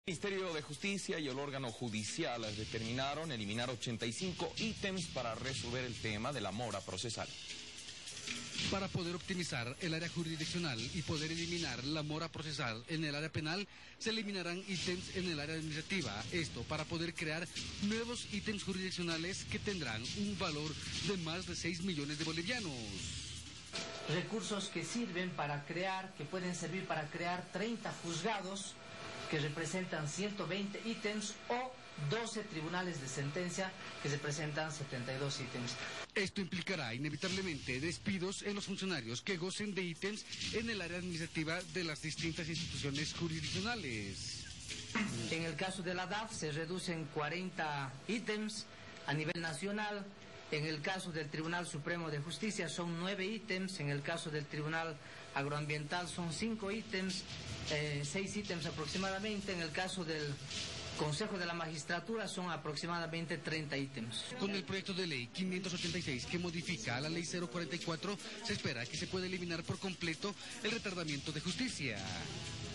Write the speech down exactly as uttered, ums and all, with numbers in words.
El Ministerio de Justicia y el órgano judicial determinaron eliminar ochenta y cinco ítems para resolver el tema de la mora procesal. Para poder optimizar el área jurisdiccional y poder eliminar la mora procesal en el área penal, se eliminarán ítems en el área administrativa. Esto para poder crear nuevos ítems jurisdiccionales que tendrán un valor de más de seis millones de bolivianos. Recursos que sirven para crear, que pueden servir para crear treinta juzgados que representan ciento veinte ítems o doce tribunales de sentencia que representan setenta y dos ítems. Esto implicará inevitablemente despidos en los funcionarios que gocen de ítems en el área administrativa de las distintas instituciones jurisdiccionales. En el caso de la D A F se reducen cuarenta ítems a nivel nacional. En el caso del Tribunal Supremo de Justicia son nueve ítems, en el caso del Tribunal Agroambiental son cinco ítems, eh, seis ítems aproximadamente, en el caso del Consejo de la Magistratura son aproximadamente treinta ítems. Con el proyecto de ley quinientos ochenta y seis que modifica la ley cero cuarenta y cuatro, se espera que se pueda eliminar por completo el retardamiento de justicia.